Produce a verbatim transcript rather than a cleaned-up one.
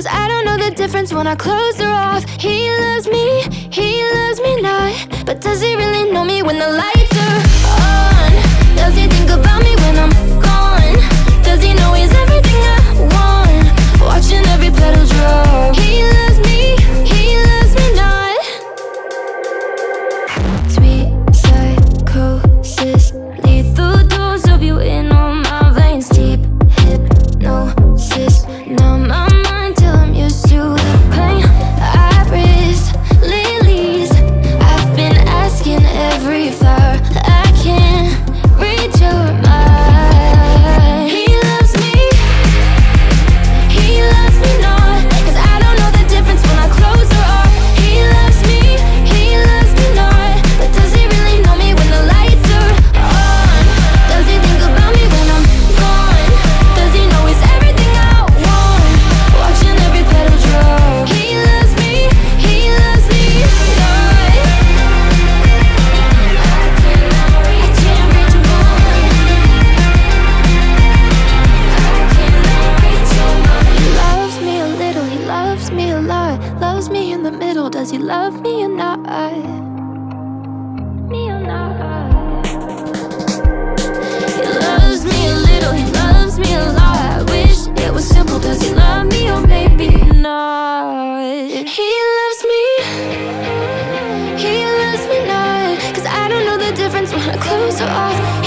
'cause I don't know the difference when our clothes are off. He loves me, he loves me not, but does he really know me when the lights are on? Does he think about me when I'm gone? Does he know he's everything I want? Watching every petal drop. He loves me, he loves me not. Sweet psychosis, lethal dose of you in all my veins. Deep hypnosis, numb my mind till I'm used to the pain. Iris, lilies, I've been asking every flower. I can't read your mind. He loves me, he loves me not, 'cause I don't know the difference when our clothes are off. He loves me, he loves me not, but does he really know me when the lights are on? Does he think about me when I'm gone? Does he know he's everything I want? Watching every petal drop. He loves me, he loves me not. I cannot reach him, reach him on. I cannot reach your mind. He loves me a little, he loves me a lot. Loves me in the middle, does he love me or not? Me or not? He loves me a little, he loves me a lot. I wish it was simple, does he love me or maybe not? He loves me, he loves me not, 'cause I don't know the difference when our clothes are off.